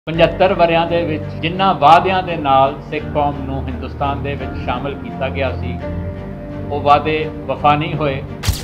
75 ਵਰਿਆਂ ਦੇ ਵਿੱਚ ਜਿਨ੍ਹਾਂ ਵਾਅਦਿਆਂ ਦੇ ਨਾਲ ਸਿੱਖ ਕੌਮ ਨੂੰ ਹਿੰਦੁਸਤਾਨ ਦੇ ਵਿੱਚ ਸ਼ਾਮਲ ਕੀਤਾ ਗਿਆ ਸੀ ਉਹ ਵਾਅਦੇ ਵਫਾ ਨਹੀਂ ਹੋਏ।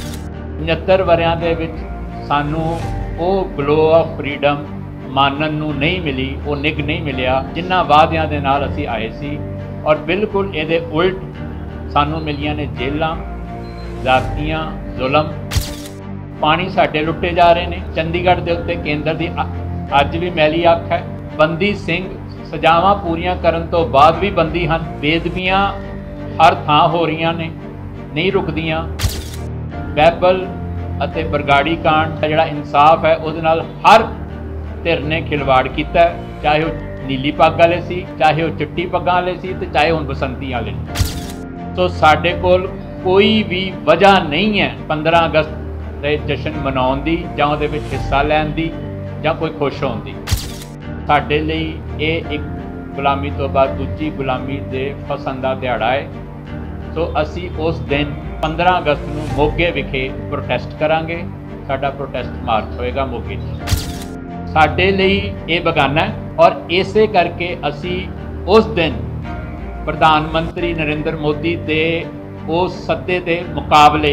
75 ਵਰਿਆਂ ਦੇ ਵਿੱਚ ਸਾਨੂੰ ਉਹ ਗਲੋ ਆਫ ਫਰੀडम ਮਾਨਣ ਨੂੰ ਨਹੀਂ ਮਿਲੀ, ਉਹ ਨਿੱਘ ਨਹੀਂ ਮਿਲਿਆ ਜਿਨ੍ਹਾਂ ਵਾਅਦਿਆਂ ਦੇ ਨਾਲ ਅਸੀਂ ਆਏ ਸੀ। ਔਰ ਬਿਲਕੁਲ ਇਹਦੇ ਉਲਟ ਸਾਨੂੰ ਮਿਲੀਆਂ ਨੇ ਜੇਲਾਂ, ਜ਼ਾਤੀਆਂ, ਜ਼ੁਲਮ। ਪਾਣੀ ਸਾਡੇ ਲੁੱਟੇ ਜਾ ਰਹੇ ਨੇ। ਚੰਡੀਗੜ੍ਹ ਦੇ ਉੱਤੇ ਕੇਂਦਰ ਦੀ ਅੱਜ ਵੀ ਮੈਲੀ ਅੱਖ ਹੈ। ਬੰਦੀ ਸਿੰਘ ਸਜ਼ਾਵਾਂ ਪੂਰੀਆਂ ਕਰਨ ਤੋਂ ਬਾਅਦ ਵੀ ਬੰਦੀ ਹਨ। ਬੇਦਬੀਆਂ ਹਰ ਥਾਂ ਹੋ ਰਹੀਆਂ ਨੇ, ਨਹੀਂ ਰੁਕਦੀਆਂ। ਬਹਿਬਲ ਅਤੇ ਬਰਗਾੜੀ ਕਾਂਡ ਦਾ ਜਿਹੜਾ ਇਨਸਾਫ ਹੈ ਉਹਦੇ ਨਾਲ ਹਰ ਧਿਰ ਨੇ ਖਿਲਵਾੜ ਕੀਤਾ, ਚਾਹੇ ਉਹ ਨੀਲੀ ਪੱਗ ਵਾਲੇ ਸੀ, ਚਾਹੇ ਉਹ ਚਿੱਟੀ ਪੱਗਾਂ ਵਾਲੇ ਸੀ, ਤੇ ਚਾਹੇ ਹੁਣ ਬਸੰਤੀ ਵਾਲੇ। ਸੋ ਸਾਡੇ ਕੋਲ ਕੋਈ ਵੀ ਵਜ੍ਹਾ ਨਹੀਂ ਹੈ 15 ਅਗਸਤ ਦੇ ਜਸ਼ਨ ਮਨਾਉਣ ਦੀ, ਜਾਂ ਉਹਦੇ ਵਿੱਚ ਹਿੱਸਾ ਲੈਣ ਦੀ, ਜਾਂ ਕੋਈ ਖੁਸ਼ ਹੋਣ ਦੀ। ਸਾਡੇ ਲਈ ਇਹ ਇੱਕ ਗੁਲਾਮੀ ਤੋਂ ਬਾਅਦ ਦੂਜੀ ਗੁਲਾਮੀ ਦੇ ਫਸਣ ਦਾ ਦਿਹਾੜਾ ਹੈ। ਸੋ ਅਸੀਂ ਉਸ ਦਿਨ 15 ਅਗਸਤ ਨੂੰ ਮੋਗੇ ਵਿਖੇ ਪ੍ਰੋਟੈਸਟ ਕਰਾਂਗੇ। ਸਾਡਾ ਪ੍ਰੋਟੈਸਟ ਮਾਰਚ ਹੋਏਗਾ ਮੋਗੇ 'ਚ। ਸਾਡੇ ਲਈ ਇਹ ਬੇਗਾਨਾ ਹੈ, ਔਰ ਇਸੇ ਕਰਕੇ ਅਸੀਂ ਉਸ ਦਿਨ ਪ੍ਰਧਾਨ ਮੰਤਰੀ ਨਰਿੰਦਰ ਮੋਦੀ ਦੇ ਉਸ ਸੱਦੇ ਦੇ ਮੁਕਾਬਲੇ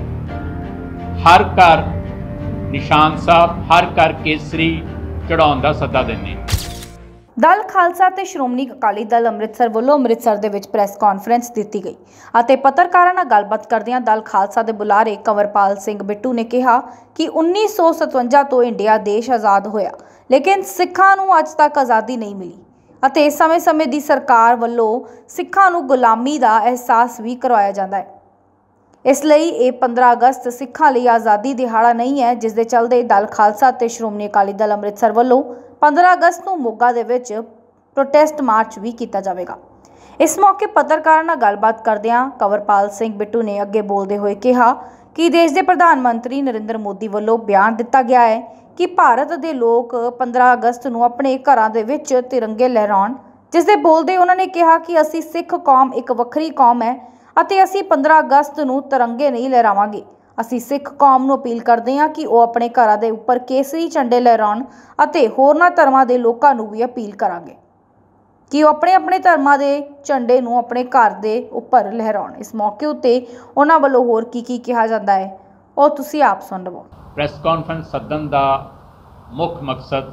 ਹਰ ਘਰ ਨਿਸ਼ਾਨ ਸਾਹਿਬ, ਹਰ ਘਰ ਕੇਸਰੀ ਚੜਾਉਣ ਦਾ ਸੱਦਾ ਦਿੰਦੇ। ਦਲ ਖਾਲਸਾ ਤੇ ਸ਼੍ਰੋਮਣੀ ਅਕਾਲੀ ਦਲ ਅੰਮ੍ਰਿਤਸਰ ਵੱਲੋਂ ਅੰਮ੍ਰਿਤਸਰ ਦੇ ਵਿੱਚ ਪ੍ਰੈਸ ਕਾਨਫਰੰਸ ਦਿੱਤੀ ਗਈ ਅਤੇ ਪੱਤਰਕਾਰਾਂ ਨਾਲ ਗੱਲਬਾਤ ਕਰਦਿਆਂ ਦਲ ਖਾਲਸਾ ਦੇ ਬੁਲਾਰੇ ਕੰਵਰਪਾਲ ਸਿੰਘ ਬਿੱਟੂ ਨੇ ਕਿਹਾ ਕਿ 1957 ਤੋਂ ਇੰਡੀਆ ਦੇਸ਼ ਆਜ਼ਾਦ ਹੋਇਆ, ਲੇਕਿਨ ਸਿੱਖਾਂ ਨੂੰ ਅੱਜ ਤੱਕ ਆਜ਼ਾਦੀ ਨਹੀਂ ਮਿਲੀ ਅਤੇ ਸਮੇਂ-ਸਮੇਂ ਦੀ ਸਰਕਾਰ ਵੱਲੋਂ ਸਿੱਖਾਂ ਨੂੰ ਗੁਲਾਮੀ ਦਾ ਅਹਿਸਾਸ ਵੀ ਕਰਵਾਇਆ ਜਾਂਦਾ ਹੈ। ਇਸ ਲਈ ਇਹ 15 ਅਗਸਤ ਸਿੱਖਾਂ ਲਈ ਆਜ਼ਾਦੀ ਦਿਹਾੜਾ ਨਹੀਂ ਹੈ, ਜਿਸ ਦੇ ਚੱਲਦੇ ਦਲ ਖਾਲਸਾ ਤੇ ਸ਼੍ਰੋਮਣੀ ਅਕਾਲੀ ਦਲ ਅੰਮ੍ਰਿਤਸਰ ਵੱਲੋਂ 15 ਅਗਸਤ ਨੂੰ ਮੋਗਾ ਦੇ ਵਿੱਚ ਪ੍ਰੋਟੈਸਟ ਮਾਰਚ ਵੀ ਕੀਤਾ ਜਾਵੇਗਾ। ਇਸ ਮੌਕੇ ਪੱਤਰਕਾਰਾਂ ਨਾਲ ਗੱਲਬਾਤ ਕਰਦਿਆਂ ਕੰਵਰਪਾਲ ਸਿੰਘ ਬਿੱਟੂ ਨੇ ਅੱਗੇ ਬੋਲਦੇ ਹੋਏ ਕਿਹਾ ਕਿ ਦੇਸ਼ ਦੇ ਪ੍ਰਧਾਨ ਮੰਤਰੀ ਨਰਿੰਦਰ ਮੋਦੀ ਵੱਲੋਂ ਬਿਆਨ ਦਿੱਤਾ ਗਿਆ ਹੈ ਕਿ ਭਾਰਤ ਦੇ ਲੋਕ 15 ਅਗਸਤ ਨੂੰ ਆਪਣੇ ਘਰਾਂ ਦੇ ਵਿੱਚ ਤਿਰੰਗੇ ਲਹਿਰਾਉਣ, ਜਿਸ ਦੇ ਬੋਲਦੇ ਉਹਨਾਂ ਨੇ ਕਿਹਾ ਕਿ ਅਸੀਂ ਸਿੱਖ ਕੌਮ ਇੱਕ ਵੱਖਰੀ ਕੌਮ ਹੈ ਅਤੇ ਅਸੀਂ 15 ਅਗਸਤ ਨੂੰ ਤਿਰੰਗੇ ਨਹੀਂ ਲਹਿਰਾਵਾਂਗੇ। ਅਸੀਂ ਸਿੱਖ ਕੌਮ ਨੂੰ ਅਪੀਲ ਕਰਦੇ ਹਾਂ ਕਿ ਉਹ ਆਪਣੇ ਘਰਾਂ ਦੇ ਉੱਪਰ ਕੇਸਰੀ ਝੰਡੇ ਲਹਿਰਾਉਣ ਅਤੇ ਹੋਰਨਾਂ ਧਰਮਾਂ ਦੇ ਲੋਕਾਂ ਨੂੰ ਵੀ ਅਪੀਲ ਕਰਾਂਗੇ ਕਿ ਉਹ ਆਪਣੇ ਧਰਮਾਂ ਦੇ ਝੰਡੇ ਨੂੰ ਆਪਣੇ ਘਰ ਦੇ ਉੱਪਰ ਲਹਿਰਾਉਣ। ਇਸ ਮੌਕੇ ਉੱਤੇ ਉਹਨਾਂ ਵੱਲੋਂ ਹੋਰ ਕੀ ਕਿਹਾ ਜਾਂਦਾ ਹੈ ਉਹ ਤੁਸੀਂ ਆਪ ਸੁਣ ਲਵੋ। ਪ੍ਰੈਸ ਕਾਨਫਰੰਸ ਸੱਦਣ ਦਾ ਮੁੱਖ ਮਕਸਦ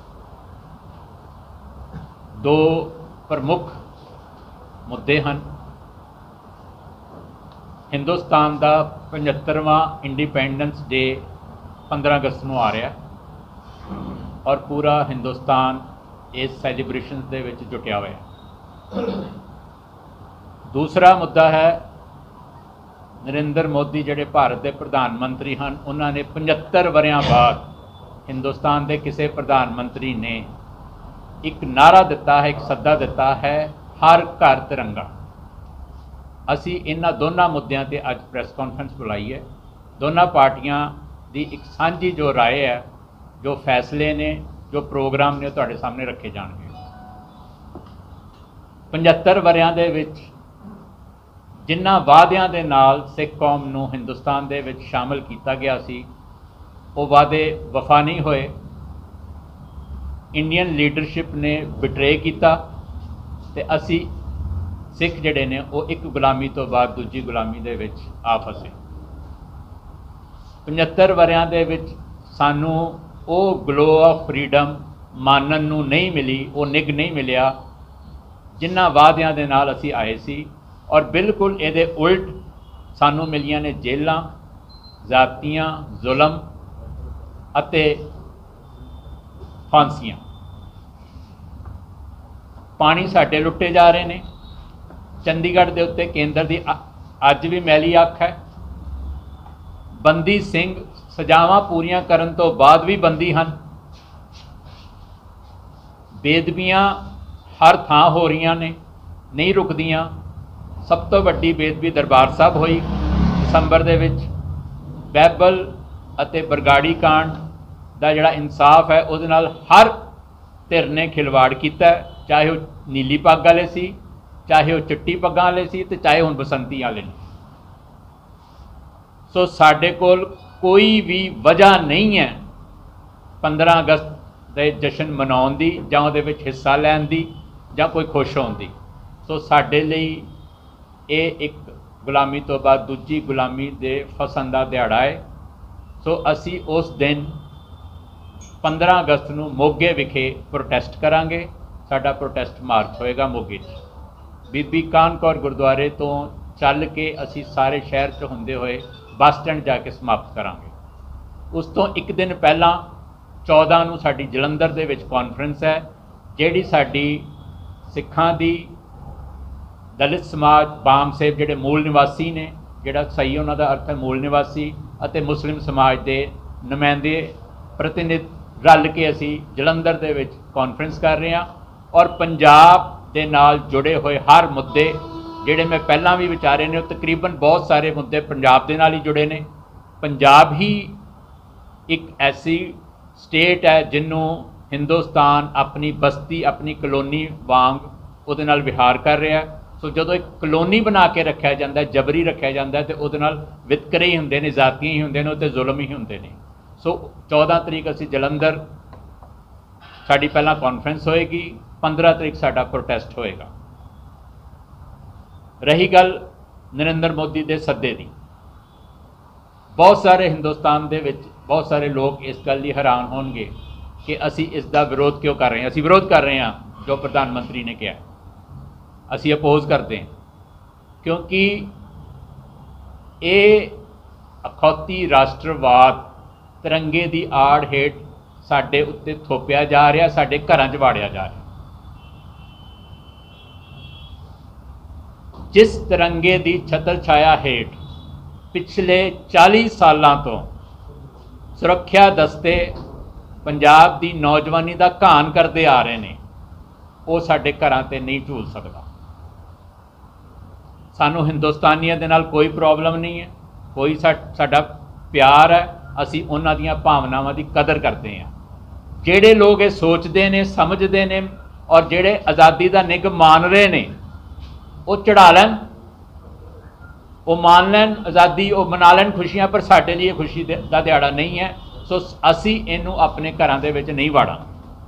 ਦੋ ਪ੍ਰਮੁੱਖ ਮੁੱਦੇ ਹਨ। ਹਿੰਦੁਸਤਾਨ ਦਾ 75ਵਾਂ ਇੰਡੀਪੈਂਡੈਂਸ ਡੇ 15 ਅਗਸਤ ਨੂੰ ਆ ਰਿਹਾ, ਔਰ ਪੂਰਾ ਹਿੰਦੁਸਤਾਨ ਇਸ ਸੈਲੀਬ੍ਰੇਸ਼ਨ ਦੇ ਵਿੱਚ ਜੁਟਿਆ ਹੋਇਆ। ਦੂਸਰਾ ਮੁੱਦਾ ਹੈ ਨਰਿੰਦਰ ਮੋਦੀ ਜਿਹੜੇ ਭਾਰਤ ਦੇ ਪ੍ਰਧਾਨ ਮੰਤਰੀ ਹਨ, ਉਹਨਾਂ ਨੇ 75 ਵਰਿਆਂ ਬਾਅਦ ਹਿੰਦੁਸਤਾਨ ਦੇ ਕਿਸੇ ਪ੍ਰਧਾਨ ਮੰਤਰੀ ਨੇ ਇੱਕ ਨਾਅਰਾ ਦਿੱਤਾ ਹੈ, ਇੱਕ ਸੱਦਾ ਦਿੱਤਾ ਹੈ, ਹਰ ਘਰ ਤਿਰੰਗਾ। ਅਸੀਂ ਇਹਨਾਂ ਦੋਨਾਂ ਮੁੱਦਿਆਂ ਤੇ ਅੱਜ ਪ੍ਰੈਸ ਕਾਨਫਰੰਸ ਬੁਲਾਈ ਹੈ। ਦੋਨਾਂ ਪਾਰਟੀਆਂ ਦੀ ਇੱਕ ਸਾਂਝੀ ਜੋ ਰਾਏ ਹੈ, ਜੋ ਫੈਸਲੇ ਨੇ, ਜੋ ਪ੍ਰੋਗਰਾਮ ਨੇ, ਉਹ ਤੁਹਾਡੇ ਸਾਹਮਣੇ ਰੱਖੇ ਜਾਣਗੇ। 75 ਵਰਿਆਂ ਦੇ ਵਿੱਚ ਜਿਨ੍ਹਾਂ ਵਾਅਦਿਆਂ ਦੇ ਨਾਲ ਸਿੱਖ ਕੌਮ ਨੂੰ ਹਿੰਦੁਸਤਾਨ ਦੇ ਵਿੱਚ ਸ਼ਾਮਲ ਕੀਤਾ ਗਿਆ ਸੀ ਉਹ ਵਾਅਦੇ ਵਫਾ ਨਹੀਂ ਹੋਏ। ਇੰਡੀਅਨ ਲੀਡਰਸ਼ਿਪ ਨੇ ਬਿਟਰੇ ਕੀਤਾ ਤੇ ਅਸੀਂ ਸਿੱਖ ਜਿਹੜੇ ਨੇ ਉਹ ਇੱਕ ਗੁਲਾਮੀ ਤੋਂ ਬਾਅਦ ਦੂਜੀ ਗੁਲਾਮੀ ਦੇ ਵਿੱਚ ਆ ਫਸੇ। 75 ਵਰਿਆਂ ਦੇ ਵਿੱਚ ਸਾਨੂੰ ਉਹ ਗਲੋ ਆਫ ਫਰੀडम ਮਾਨਣ ਨੂੰ ਨਹੀਂ ਮਿਲੀ, ਉਹ ਨਿੱਘ ਨਹੀਂ ਮਿਲਿਆ ਜਿਨ੍ਹਾਂ ਵਾਅਦਿਆਂ ਦੇ ਨਾਲ ਅਸੀਂ ਆਏ ਸੀ। ਔਰ ਬਿਲਕੁਲ ਇਹਦੇ ਉਲਟ ਸਾਨੂੰ ਮਿਲੀਆਂ ਨੇ ਜੇਲਾਂ, ਜ਼ਾਤੀਆਂ, ਜ਼ੁਲਮ ਅਤੇ ਫਾਂਸੀਆਂ। ਪਾਣੀ ਸਾਡੇ ਲੁੱਟੇ ਜਾ ਰਹੇ ਨੇ। ਚੰਡੀਗੜ੍ਹ ਦੇ ਉੱਤੇ ਕੇਂਦਰ ਦੀ ਅੱਜ ਵੀ ਮੈਲੀ ਅੱਖ ਹੈ। ਬੰਦੀ ਸਿੰਘ ਸਜ਼ਾਵਾਂ ਪੂਰੀਆਂ ਕਰਨ ਤੋਂ ਬਾਅਦ ਵੀ ਬੰਦੀ ਹਨ। ਬੇਦਬੀਆਂ ਹਰ ਥਾਂ ਹੋ ਰਹੀਆਂ ਨੇ, ਨਹੀਂ ਰੁਕਦੀਆਂ। ਸਭ ਤੋਂ ਵੱਡੀ ਬੇਦਬੀ ਦਰਬਾਰ ਸਾਹਿਬ ਹੋਈ ਦਸੰਬਰ ਦੇ ਵਿੱਚ। ਬਹਿਬਲ ਅਤੇ ਬਰਗਾੜੀ ਕਾਂਡ ਦਾ ਜਿਹੜਾ ਇਨਸਾਫ ਹੈ ਉਹਦੇ ਨਾਲ ਹਰ ਧਿਰ ਨੇ ਖਿਲਵਾੜ ਕੀਤਾ, ਚਾਹੇ ਉਹ ਨੀਲੀ ਪੱਗ ਵਾਲੇ ਸੀ, ਚਾਹੇ ਉਹ ਚਿੱਟੀ ਪੱਗਾਂ ਵਾਲੇ ਸੀ, ਤੇ ਚਾਹੇ ਹੁਣ ਬਸੰਤੀ ਵਾਲੇ। ਸੋ ਸਾਡੇ ਕੋਲ ਕੋਈ ਵੀ ਵਜ੍ਹਾ ਨਹੀਂ ਹੈ 15 ਅਗਸਤ ਦੇ ਜਸ਼ਨ ਮਨਾਉਣ ਦੀ ਜਾਂ ਉਹਦੇ ਵਿੱਚ ਹਿੱਸਾ ਲੈਣ ਦੀ ਜਾਂ ਕੋਈ ਖੁਸ਼ ਹੋਣ ਦੀ। ਸੋ ਸਾਡੇ ਲਈ ਇਹ ਇੱਕ ਗੁਲਾਮੀ ਤੋਂ ਬਾਅਦ ਦੂਜੀ ਗੁਲਾਮੀ ਦੇ ਫਸਣ ਦਾ ਦਿਹਾੜਾ ਹੈ। ਸੋ ਅਸੀਂ ਉਸ ਦਿਨ 15 ਅਗਸਤ ਨੂੰ ਮੋਗੇ ਵਿਖੇ ਪ੍ਰੋਟੈਸਟ ਕਰਾਂਗੇ। ਸਾਡਾ ਪ੍ਰੋਟੈਸਟ ਮਾਰਚ ਹੋਏਗਾ ਮੋਗੇ 'ਚ। ਬੀਬੀ ਕਾਹਨ ਕੌਰ ਗੁਰਦੁਆਰੇ ਤੋਂ ਚੱਲ ਕੇ ਅਸੀਂ ਸਾਰੇ ਸ਼ਹਿਰ 'ਚ ਹੁੰਦੇ ਹੋਏ ਬੱਸ ਸਟੈਂਡ ਜਾ ਕੇ ਸਮਾਪਤ ਕਰਾਂਗੇ। ਉਸ ਤੋਂ ਇੱਕ ਦਿਨ ਪਹਿਲਾਂ 14 ਨੂੰ ਸਾਡੀ ਜਲੰਧਰ ਦੇ ਵਿੱਚ ਕਾਨਫਰੰਸ ਹੈ, ਜਿਹੜੀ ਸਾਡੀ ਸਿੱਖਾਂ ਦੀ, ਦਲਿਤ ਸਮਾਜ, ਬਾਮ ਸਾਹਿਬ ਜਿਹੜੇ ਮੂਲ ਨਿਵਾਸੀ ਨੇ, ਜਿਹੜਾ ਸਹੀ ਉਹਨਾਂ ਦਾ ਅਰਥ ਹੈ ਮੂਲ ਨਿਵਾਸੀ, ਅਤੇ ਮੁਸਲਿਮ ਸਮਾਜ ਦੇ ਨੁਮਾਇੰਦੇ ਪ੍ਰਤੀਨਿਧ ਰਲ ਕੇ ਅਸੀਂ ਜਲੰਧਰ ਦੇ ਵਿੱਚ ਕਾਨਫਰੰਸ ਕਰ ਰਹੇ ਹਾਂ। ਔਰ ਪੰਜਾਬ ਦੇ ਨਾਲ ਜੁੜੇ ਹੋਏ ਹਰ ਮੁੱਦੇ ਜਿਹੜੇ ਮੈਂ ਪਹਿਲਾਂ ਵੀ ਵਿਚਾਰੇ ਨੇ, ਉਹ ਤਕਰੀਬਨ ਬਹੁਤ ਸਾਰੇ ਮੁੱਦੇ ਪੰਜਾਬ ਦੇ ਨਾਲ ਹੀ ਜੁੜੇ ਨੇ। ਪੰਜਾਬ ਹੀ ਇੱਕ ਐਸੀ ਸਟੇਟ ਹੈ ਜਿਹਨੂੰ ਹਿੰਦੁਸਤਾਨ ਆਪਣੀ ਬਸਤੀ, ਆਪਣੀ ਕਲੋਨੀ ਵਾਂਗ ਉਹਦੇ ਨਾਲ ਵਿਹਾਰ ਕਰ ਰਿਹਾ। ਸੋ ਜਦੋਂ ਇੱਕ ਕਲੋਨੀ ਬਣਾ ਕੇ ਰੱਖਿਆ ਜਾਂਦਾ, ਜਬਰੀ ਰੱਖਿਆ ਜਾਂਦਾ, ਤੇ ਉਹਦੇ ਨਾਲ ਵਿਤਕਰੇ ਹੀ ਹੁੰਦੇ ਨੇ, ਜ਼ਾਤੀਆਂ ਹੀ ਹੁੰਦੇ ਨੇ, ਅਤੇ ਜ਼ੁਲਮ ਹੀ ਹੁੰਦੇ ਨੇ। ਸੋ 14 ਤਰੀਕ ਅਸੀਂ ਜਲੰਧਰ ਸਾਡੀ ਪਹਿਲਾਂ ਕਾਨਫਰੰਸ ਹੋਏਗੀ, 15 ਤਰੀਕ ਸਾਡਾ ਪ੍ਰੋਟੈਸਟ ਹੋਏਗਾ। ਰਹੀ ਗੱਲ ਨਰਿੰਦਰ ਮੋਦੀ ਦੇ ਸੱਦੇ ਦੀ, ਬਹੁਤ ਸਾਰੇ ਹਿੰਦੁਸਤਾਨ ਦੇ ਵਿੱਚ ਬਹੁਤ ਸਾਰੇ ਲੋਕ ਇਸ ਗੱਲ ਲਈ ਹੈਰਾਨ ਹੋਣਗੇ ਕਿ ਅਸੀਂ ਇਸ ਦਾ ਵਿਰੋਧ ਕਿਉਂ ਕਰ ਰਹੇ ਹਾਂ। ਅਸੀਂ ਵਿਰੋਧ ਕਰ ਰਹੇ ਹਾਂ ਜੋ ਪ੍ਰਧਾਨ ਮੰਤਰੀ ਨੇ ਕਿਹਾ, ਅਸੀਂ ਅਪੋਜ਼ ਕਰਦੇ ਹਾਂ, ਕਿਉਂਕਿ ਇਹ ਅਖੌਤੀ ਰਾਸ਼ਟਰਵਾਦ ਤਿਰੰਗੇ ਦੀ ਆੜ ਹੇਠ ਸਾਡੇ ਉੱਤੇ ਥੋਪਿਆ ਜਾ ਰਿਹਾ, ਸਾਡੇ ਘਰਾਂ 'ਚ ਵਾੜਿਆ ਜਾ ਰਿਹਾ। ਜਿਸ ਤਿਰੰਗੇ ਦੀ ਛਤਰ ਛਾਇਆ ਹੇਠ ਪਿਛਲੇ 40 ਸਾਲਾਂ ਤੋਂ ਸੁਰੱਖਿਆ ਦਸਤੇ ਪੰਜਾਬ ਦੀ ਨੌਜਵਾਨੀ ਦਾ ਘਾਣ ਕਰਦੇ ਆ ਰਹੇ ਨੇ, ਉਹ ਸਾਡੇ ਘਰਾਂ 'ਤੇ ਨਹੀਂ ਝੂਲ ਸਕਦਾ। ਸਾਨੂੰ ਹਿੰਦੁਸਤਾਨੀਆਂ ਦੇ ਨਾਲ ਕੋਈ ਪ੍ਰੋਬਲਮ ਨਹੀਂ ਹੈ, ਕੋਈ ਸਾਡਾ ਪਿਆਰ ਹੈ, ਅਸੀਂ ਉਹਨਾਂ ਦੀਆਂ ਭਾਵਨਾਵਾਂ ਦੀ ਕਦਰ ਕਰਦੇ ਹਾਂ। ਜਿਹੜੇ ਲੋਕ ਇਹ ਸੋਚਦੇ ਨੇ, ਸਮਝਦੇ ਨੇ, ਔਰ ਜਿਹੜੇ ਆਜ਼ਾਦੀ ਦਾ ਨਿੱਘ ਮਾਣ ਰਹੇ ਨੇ, ਉਹ ਚੜਾ ਲੈਣ, ਉਹ ਮੰਨ ਲੈਣ ਆਜ਼ਾਦੀ, ਉਹ ਮਨਾ ਲੈਣ ਖੁਸ਼ੀਆਂ, ਪਰ ਸਾਡੇ ਲਈ ਇਹ ਖੁਸ਼ੀ ਦਾ ਦਿਹਾੜਾ ਨਹੀਂ ਹੈ। ਸੋ ਅਸੀਂ ਇਹਨੂੰ ਆਪਣੇ ਘਰਾਂ ਦੇ ਵਿੱਚ ਨਹੀਂ ਵਾੜਾਂਗੇ।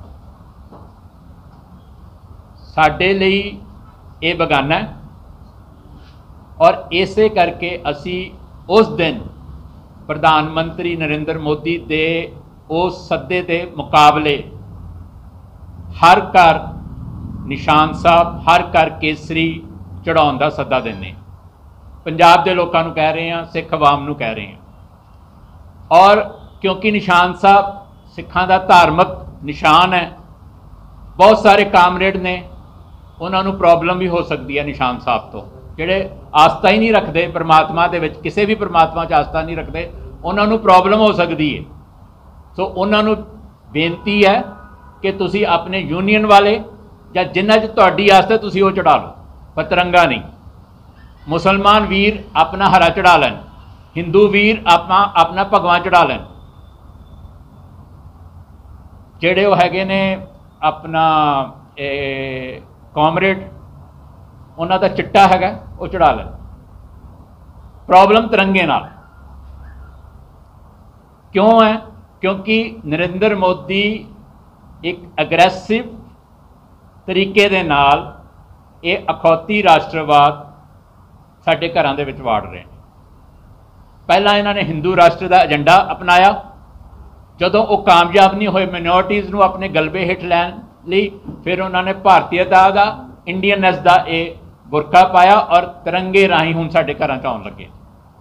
ਸਾਡੇ ਲਈ ਇਹ ਬੇਗਾਨਾ ਹੈ, ਔਰ ਇਸੇ ਕਰਕੇ ਅਸੀਂ ਉਸ ਦਿਨ ਪ੍ਰਧਾਨ ਮੰਤਰੀ ਨਰਿੰਦਰ ਮੋਦੀ ਦੇ ਉਸ ਸੱਦੇ ਦੇ ਮੁਕਾਬਲੇ ਹਰ ਘਰ ਨਿਸ਼ਾਨ ਸਾਹਿਬ, ਹਰ ਘਰ ਕੇਸਰੀ ਚੜਾਉਣ ਦਾ ਸੱਦਾ ਦਿੰਦੇ। ਪੰਜਾਬ ਦੇ ਲੋਕਾਂ ਨੂੰ ਕਹਿ ਰਹੇ ਹਾਂ, ਸਿੱਖ ਆਵਾਮ ਨੂੰ ਕਹਿ ਰਹੇ ਹਾਂ। ਔਰ ਕਿਉਂਕਿ ਨਿਸ਼ਾਨ ਸਾਹਿਬ ਸਿੱਖਾਂ ਦਾ ਧਾਰਮਿਕ ਨਿਸ਼ਾਨ ਹੈ, ਬਹੁਤ ਸਾਰੇ ਕਾਮਰੇਡ ਨੇ, ਉਹਨਾਂ ਨੂੰ ਪ੍ਰੋਬਲਮ ਵੀ ਹੋ ਸਕਦੀ ਹੈ ਨਿਸ਼ਾਨ ਸਾਹਿਬ ਤੋਂ, ਜਿਹੜੇ ਆਸਥਾ ਹੀ ਨਹੀਂ ਰੱਖਦੇ ਪਰਮਾਤਮਾ ਦੇ ਵਿੱਚ, ਕਿਸੇ ਵੀ ਪਰਮਾਤਮਾ 'ਚ ਆਸਥਾ ਨਹੀਂ ਰੱਖਦੇ, ਉਹਨਾਂ ਨੂੰ ਪ੍ਰੋਬਲਮ ਹੋ ਸਕਦੀ ਹੈ। ਸੋ ਉਹਨਾਂ ਨੂੰ ਬੇਨਤੀ ਹੈ ਕਿ ਤੁਸੀਂ ਆਪਣੇ ਯੂਨੀਅਨ ਵਾਲੇ ਜਾਂ ਜਿਨ੍ਹਾਂ 'ਚ ਤੁਹਾਡੀ ਆਸਥਾ ਤੁਸੀਂ ਉਹ ਚੜਾ ਲਓ, ਪਰ ਤਿਰੰਗਾ ਨਹੀਂ। ਮੁਸਲਮਾਨ ਵੀਰ ਆਪਣਾ ਹਰਾ ਚੜਾ ਲੈਣ, ਹਿੰਦੂ ਵੀਰ ਆਪਣਾ ਭਗਵਾਨ ਚੜਾ ਲੈਣ, ਜਿਹੜੇ ਉਹ ਹੈਗੇ ਨੇ ਆਪਣਾ ਕਾਮਰੇਡ, ਉਹਨਾਂ ਦਾ ਚਿੱਟਾ ਹੈਗਾ, ਉਹ ਚੜਾ ਲੈਣ। ਪ੍ਰੋਬਲਮ ਤਿਰੰਗੇ ਨਾਲ ਕਿਉਂ ਹੈ? ਕਿਉਂਕਿ ਨਰਿੰਦਰ ਮੋਦੀ ਇੱਕ ਅਗਰੈਸਿਵ ਤਰੀਕੇ ਦੇ ਨਾਲ ਇਹ ਅਖੌਤੀ ਰਾਸ਼ਟਰਵਾਦ ਸਾਡੇ ਘਰਾਂ ਦੇ ਵਿੱਚ ਵਾੜ ਰਹੇ ਨੇ। ਪਹਿਲਾਂ ਇਹਨਾਂ ਨੇ ਹਿੰਦੂ ਰਾਸ਼ਟਰ ਦਾ ਏਜੰਡਾ ਅਪਣਾਇਆ, ਜਦੋਂ ਉਹ ਕਾਮਯਾਬ ਨਹੀਂ ਹੋਏ ਮਾਈਨੋਰਟੀਜ਼ ਨੂੰ ਆਪਣੇ ਗਲਬੇ ਹੇਠ ਲੈਣ ਲਈ, ਫਿਰ ਉਹਨਾਂ ਨੇ ਭਾਰਤੀਅਤਾ ਦਾ, ਇੰਡੀਅਨਨੈਸ ਦਾ ਇਹ ਬੁਰਕਾ ਪਾਇਆ, ਔਰ ਤਿਰੰਗੇ ਰਾਹੀਂ ਹੁਣ ਸਾਡੇ ਘਰਾਂ 'ਚ ਆਉਣ ਲੱਗੇ।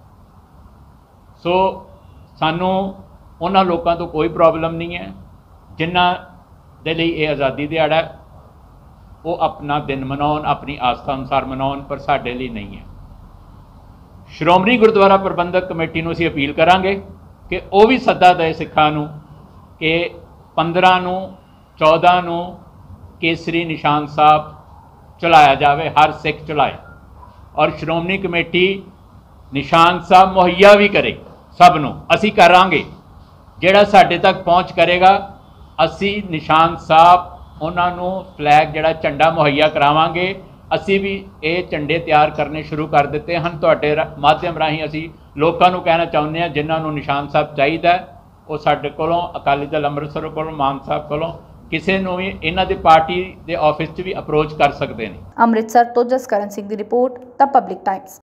ਸੋ ਸਾਨੂੰ ਉਹਨਾਂ ਲੋਕਾਂ ਤੋਂ ਕੋਈ ਪ੍ਰੋਬਲਮ ਨਹੀਂ ਹੈ ਜਿਨ੍ਹਾਂ ਦੇ ਲਈ ਇਹ ਆਜ਼ਾਦੀ ਦਿਹਾੜਾ ਹੈ, ਉਹ ਆਪਣਾ ਦਿਨ ਮਨਾਉਣ, ਆਪਣੀ ਆਸਥਾ ਅਨੁਸਾਰ ਮਨਾਉਣ, ਪਰ ਸਾਡੇ ਲਈ ਨਹੀਂ ਹੈ। ਸ਼੍ਰੋਮਣੀ ਗੁਰਦੁਆਰਾ ਪ੍ਰਬੰਧਕ ਕਮੇਟੀ ਨੂੰ ਅਸੀਂ ਅਪੀਲ ਕਰਾਂਗੇ ਕਿ ਉਹ ਵੀ ਸੱਦਾ ਦੇ ਸਿੱਖਾਂ ਨੂੰ ਕਿ 15 ਨੂੰ 14 ਨੂੰ ਕੇਸਰੀ ਨਿਸ਼ਾਨ ਸਾਹਿਬ ਚਲਾਇਆ ਜਾਵੇ, ਹਰ ਸਿੱਖ ਚਲਾਏ, ਔਰ ਸ਼੍ਰੋਮਣੀ ਕਮੇਟੀ ਨਿਸ਼ਾਨ ਸਾਹਿਬ ਮੁਹੱਈਆ ਵੀ ਕਰੇ ਸਭ ਨੂੰ। ਅਸੀਂ ਕਰਾਂਗੇ, ਜਿਹੜਾ ਸਾਡੇ ਤੱਕ ਪਹੁੰਚ ਕਰੇਗਾ, ਅਸੀਂ ਨਿਸ਼ਾਨ ਸਾਹਿਬ ਉਹਨਾਂ ਨੂੰ ਫਲੈਗ, ਜਿਹੜਾ ਝੰਡਾ ਮੁਹੱਈਆ ਕਰਾਵਾਂਗੇ। ਅਸੀਂ ਵੀ ਇਹ ਝੰਡੇ ਤਿਆਰ ਕਰਨੇ ਸ਼ੁਰੂ ਕਰ ਦਿੱਤੇ ਹਨ। ਤੁਹਾਡੇ ਮਾਧਿਅਮ ਰਾਹੀਂ ਅਸੀਂ ਲੋਕਾਂ ਨੂੰ ਕਹਿਣਾ ਚਾਹੁੰਦੇ ਹਾਂ, ਜਿਨ੍ਹਾਂ ਨੂੰ ਨਿਸ਼ਾਨ ਸਾਹਿਬ ਚਾਹੀਦਾ, ਉਹ ਸਾਡੇ ਕੋਲੋਂ ਅਕਾਲੀ ਦਲ ਅੰਮ੍ਰਿਤਸਰ ਕੋਲੋਂ ਮਾਨ ਸਾਹਿਬ ਕੋਲੋਂ ਕਿਸੇ ਨੂੰ ਵੀ ਇਹਨਾਂ ਦੀ ਪਾਰਟੀ ਦੇ ਆਫਿਸ 'ਚ ਵੀ ਅਪਰੋਚ ਕਰ ਸਕਦੇ ਨੇ। ਅੰਮ੍ਰਿਤਸਰ ਤੋਂ ਜਸਕਰਨ ਸਿੰਘ ਦੀ ਰਿਪੋਰਟ, ਦ ਪਬਲਿਕ ਟਾਈਮਸ।